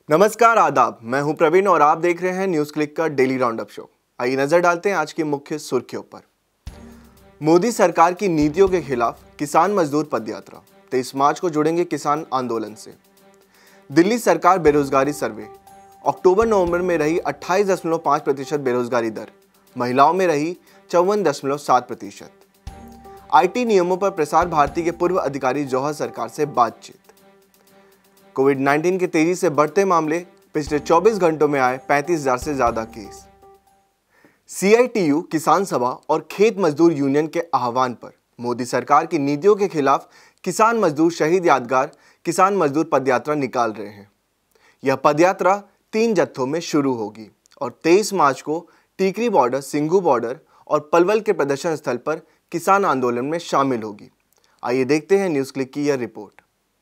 नमस्कार, आदाब। मैं हूं प्रवीण और आप देख रहे हैं न्यूज क्लिक का डेली राउंडअप शो। आइए नजर डालते हैं आज की मुख्य सुर्खियों पर। मोदी सरकार की नीतियों के खिलाफ किसान मजदूर पदयात्रा, 23 मार्च को जुड़ेंगे किसान आंदोलन से। दिल्ली सरकार बेरोजगारी सर्वे, अक्टूबर नवंबर में रही 28.5% बेरोजगारी दर, महिलाओं में रही 54.7%। IT नियमों पर प्रसार भारती के पूर्व अधिकारी जौहर सरकार से बातचीत। कोविड-19 के तेजी से बढ़ते मामले, पिछले 24 घंटों में आए 35,000 से ज्यादा केस। CITU किसान सभा और खेत मजदूर यूनियन के आह्वान पर मोदी सरकार की नीतियों के खिलाफ किसान मजदूर शहीद यादगार किसान मजदूर पदयात्रा निकाल रहे हैं। यह पदयात्रा 3 जत्थों में शुरू होगी और 23 मार्च को टीकरी बॉर्डर, सिंघू बॉर्डर और पलवल के प्रदर्शन स्थल पर किसान आंदोलन में शामिल होगी। आइए देखते हैं न्यूज क्लिक की यह रिपोर्ट।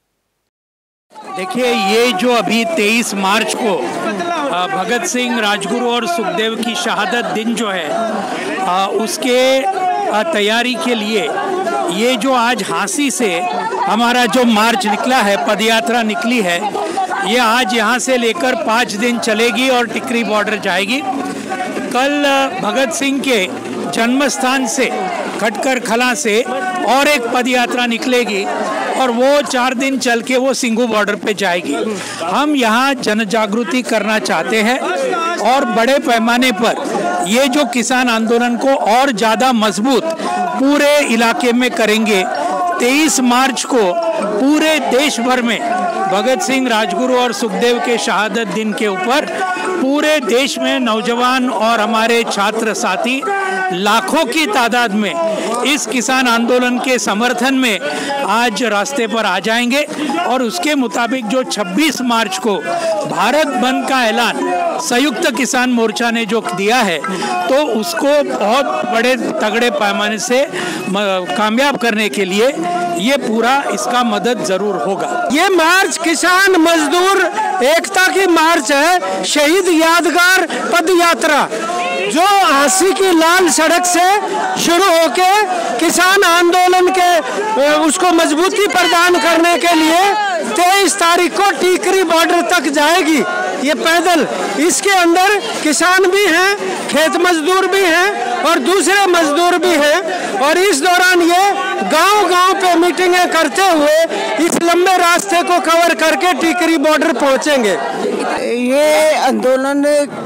देखिए, ये जो अभी 23 मार्च को भगत सिंह, राजगुरु और सुखदेव की शहादत दिन जो है, उसके तैयारी के लिए ये जो आज झांसी से हमारा जो मार्च निकला है, पदयात्रा निकली है, ये आज यहाँ से लेकर 5 दिन चलेगी और टिकरी बॉर्डर जाएगी। कल भगत सिंह के जन्म स्थान से खटकर खला से और एक पदयात्रा निकलेगी और वो 4 दिन चल के वो सिंघू बॉर्डर पे जाएगी। हम यहाँ जन जागृति करना चाहते हैं और बड़े पैमाने पर ये जो किसान आंदोलन को और ज़्यादा मजबूत पूरे इलाके में करेंगे। 23 मार्च को पूरे देश भर में भगत सिंह, राजगुरु और सुखदेव के शहादत दिन के ऊपर पूरे देश में नौजवान और हमारे छात्र साथी लाखों की तादाद में इस किसान आंदोलन के समर्थन में आज रास्ते पर आ जाएंगे और उसके मुताबिक जो 26 मार्च को भारत बंद का ऐलान संयुक्त किसान मोर्चा ने जो दिया है, तो उसको बहुत बड़े तगड़े पैमाने से कामयाब करने के लिए ये पूरा इसका मदद जरूर होगा। ये मार्च किसान मजदूर एकता की मार्च है, शहीद यादगार पद यात्रा जो झांसी की लाल सड़क से शुरू होके किसान आंदोलन के उसको मजबूती प्रदान करने के लिए 23 तारीख को टीकरी बॉर्डर तक जाएगी। ये पैदल, इसके अंदर किसान भी हैं, खेत मजदूर भी हैं और दूसरे मजदूर भी हैं और इस दौरान ये गांव-गांव पे मीटिंगें करते हुए इस लंबे रास्ते को कवर करके टीकरी बॉर्डर पहुंचेंगे। ये आंदोलन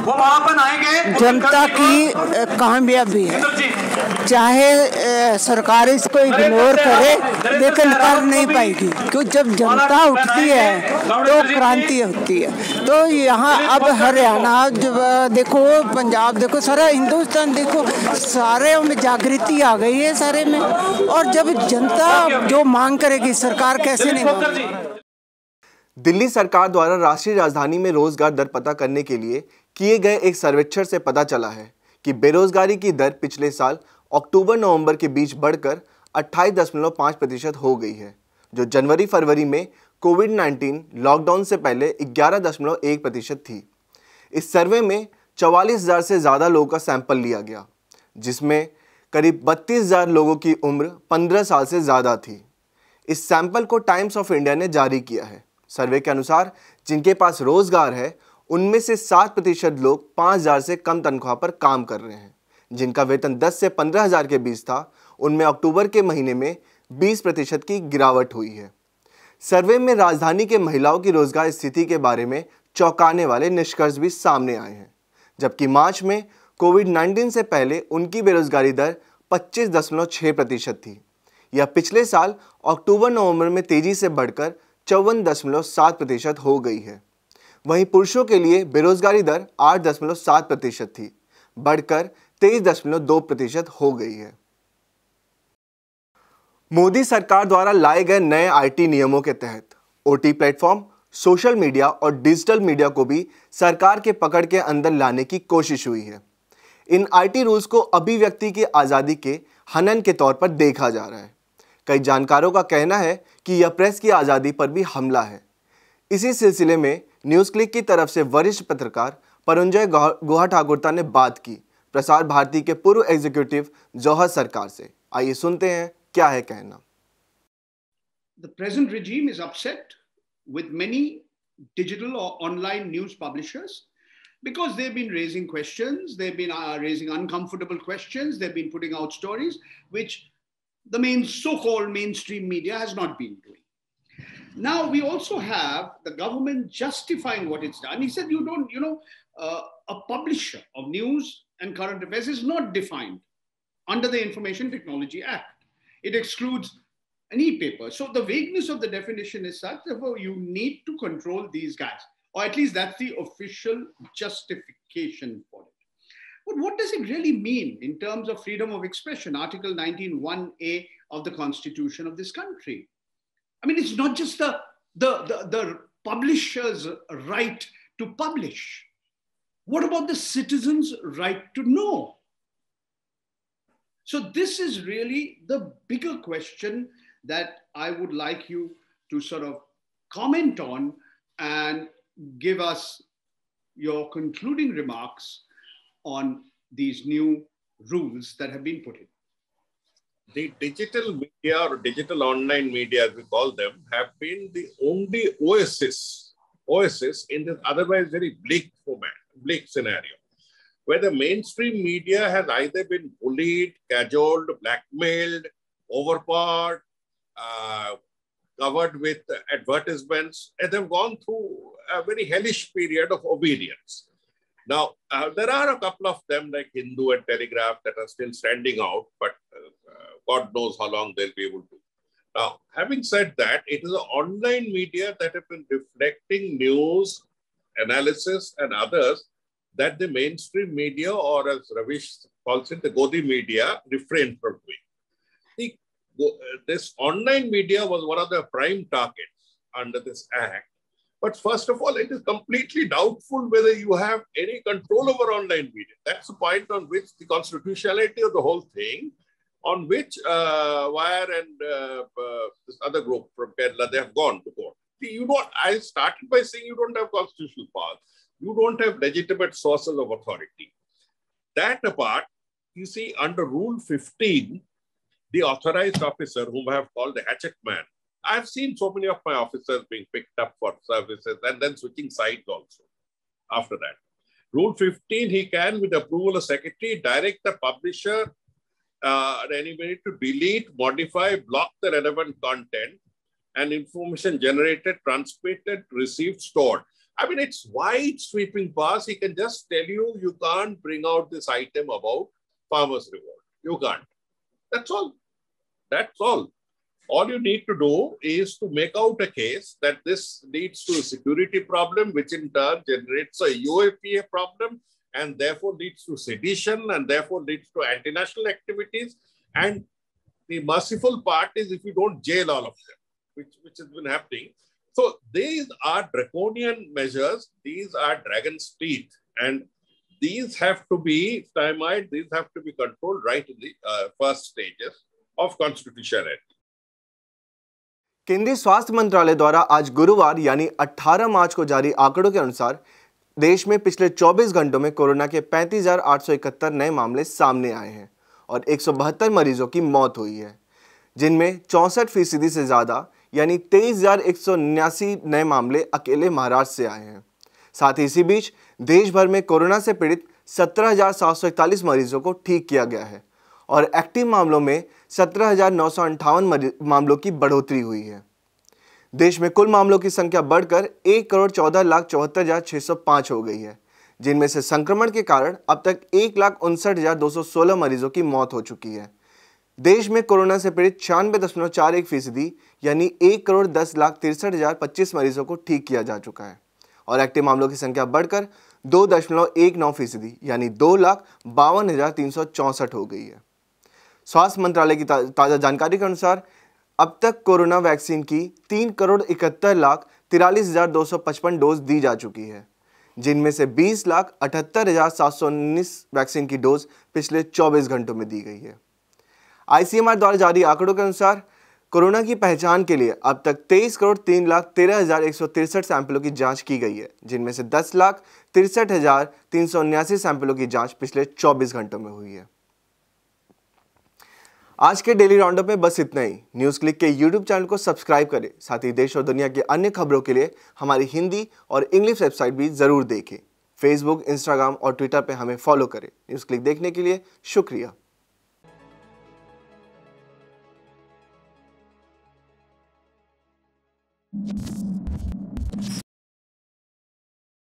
जनता की कामयाबी है, चाहे सरकार इसको इग्नोर करे लेकिन कर नहीं पाएगी, क्योंकि जब जनता उठती है तो क्रांति होती है। तो यहाँ अब हरियाणा देखो, पंजाब देखो, सारा हिंदुस्तान देखो, सारे में जागृति आ गई है सारे में। और जब जनता जो मांग करेगी सरकार कैसे नहीं मांगेगी। दिल्ली सरकार द्वारा राष्ट्रीय राजधानी में रोजगार दर पता करने के लिए किए गए एक सर्वेक्षण से पता चला है कि बेरोजगारी की दर पिछले साल अक्टूबर-नवंबर के बीच बढ़कर 28.5% हो गई है, जो जनवरी-फरवरी में कोविड-19 लॉकडाउन से पहले 11.1% थी। इस सर्वे में 44,000 से ज़्यादा लोगों का सैंपल लिया गया, जिसमें करीब 32,000 लोगों की उम्र 15 साल से ज़्यादा थी। इस सैंपल को टाइम्स ऑफ इंडिया ने जारी किया है। सर्वे के अनुसार जिनके पास रोजगार है, उनमें से 7% लोग 5,000 से कम तनख्वाह पर काम कर रहे हैं। जिनका वेतन 10 से 15,000 के बीच था, उनमें अक्टूबर के महीने में 20% की गिरावट हुई है। सर्वे में राजधानी के महिलाओं की रोजगार स्थिति के बारे में चौंकाने वाले निष्कर्ष भी सामने आए हैं, जबकि मार्च में कोविड-19 से पहले उनकी बेरोजगारी दर 25.6% थी। यह पिछले साल अक्टूबर-नवंबर में तेजी से बढ़कर 54.7% हो गई है। वहीं पुरुषों के लिए बेरोजगारी दर 8.7% थी, बढ़कर 23.2% हो गई है। मोदी सरकार द्वारा लाए गए नए IT नियमों के तहत OT प्लेटफॉर्म, सोशल मीडिया और डिजिटल मीडिया को भी सरकार के पकड़ के अंदर लाने की कोशिश हुई है। इन IT रूल्स को अभिव्यक्ति की आज़ादी के हनन के तौर पर देखा जा रहा है। कई जानकारों का कहना है कि यह प्रेस की आज़ादी पर भी हमला है। इसी सिलसिले में न्यूज़ क्लिक की तरफ से वरिष्ठ पत्रकार परंजय गुहा ठाकुरता ने बात की प्रसार भारती के पूर्व एग्जीक्यूटिव जौहर सरकार से। आइए सुनते हैं क्या है कहना। The present regime is upset with many digital or online news publishers, because they've been raising questions, they've been raising uncomfortable questions, they've been putting out stories which the so-called mainstream media has not been doing. Now we also have the government justifying what it's done. He said, a publisher of news and current affairs is not defined under the Information Technology Act. It excludes an e-paper. So the vagueness of the definition is such, therefore you need to control these guys, or at least that's the official justification for it. But what does it really mean in terms of freedom of expression? Article 19(1)(a) of the Constitution of this country. I mean, it's not just the publisher's right to publish. What about the citizens' right to know? So this is really the bigger question that I would like you to sort of comment on and give us your concluding remarks on these new rules that have been put in. The digital media or digital online media, as we call them, have been the only oasis in this otherwise very bleak scenario, where the mainstream media has either been bullied, cajoled, blackmailed, overpowered, covered with advertisements, and they've gone through a very hellish period of obedience. Now, there are a couple of them like Hindu and Telegraph that are still standing out, but God knows how long they'll be able to. Now, having said that, it is the online media that have been reflecting news, analysis, and others that the mainstream media, or as Ravish calls it, the Godi media, refrained from doing. This online media was one of the prime targets under this act. But first of all, it is completely doubtful whether you have any control over online media. That's the point on which the constitutionality of the whole thing, on which Wire and this other group from Kerala, they have gone to court. See, I started by saying you don't have constitutional powers. You don't have legitimate sources of authority. That apart, you see, under Rule 15, the authorized officer, whom I have called the hatchet man, I've seen so many of my officers being picked up for services and then switching sides also after that. Rule 15, he can, with approval of secretary, direct the publisher and anybody to delete, modify, block the relevant content and information generated, transmitted, received, stored. I mean, it's wide sweeping powers. He can just tell you, you can't bring out this item about farmers' reward. You can't. That's all. That's all. All you need to do is to make out a case that this leads to a security problem, which in turn generates a UAPA problem, and therefore leads to sedition, and therefore leads to anti-national activities. And the merciful part is if you don't jail all of them, which has been happening. So these are draconian measures. These are dragon's teeth. And these have to be stymied. These have to be controlled right in the first stages of constitutionality. केंद्रीय स्वास्थ्य मंत्रालय द्वारा आज गुरुवार यानी 18 मार्च को जारी आंकड़ों के अनुसार देश में पिछले 24 घंटों में कोरोना के 35,871 नए मामले सामने आए हैं और 172 मरीजों की मौत हुई है, जिनमें 64% से ज़्यादा यानी 23,179 नए मामले अकेले महाराष्ट्र से आए हैं। साथ ही इसी बीच देश भर में कोरोना से पीड़ित 17,741 मरीजों को ठीक किया गया है और एक्टिव मामलों में 17,958 मामलों की बढ़ोतरी हुई है। देश में कुल मामलों की संख्या बढ़कर 1,14,74,605 हो गई है, जिनमें से संक्रमण के कारण अब तक 1,59,216 मरीजों की मौत हो चुकी है। देश में कोरोना से पीड़ित 96.41% यानी 1,10,63,025 मरीजों को ठीक किया जा चुका है और एक्टिव मामलों की संख्या बढ़कर 2.19% यानी 2,52,364 हो गई है। स्वास्थ्य मंत्रालय की ताज़ा जानकारी के अनुसार अब तक कोरोना वैक्सीन की 3,71,43,255 डोज दी जा चुकी है, जिनमें से 20,78,719 वैक्सीन की डोज पिछले 24 घंटों में दी गई है। ICMR द्वारा जारी आंकड़ों के अनुसार कोरोना की पहचान के लिए अब तक 23,03,13,163 सैंपलों की जांच की गई है, जिनमें से 10,63,379 सैंपलों की जांच पिछले 24 घंटों में हुई है। आज के डेली राउंडअप में बस इतना ही। न्यूज़ क्लिक के यूट्यूब चैनल को सब्सक्राइब करें। साथ ही देश और दुनिया की अन्य खबरों के लिए हमारी हिंदी और इंग्लिश वेबसाइट भी ज़रूर देखें। फेसबुक, इंस्टाग्राम और ट्विटर पे हमें फॉलो करें। न्यूज़ क्लिक देखने के लिए शुक्रिया।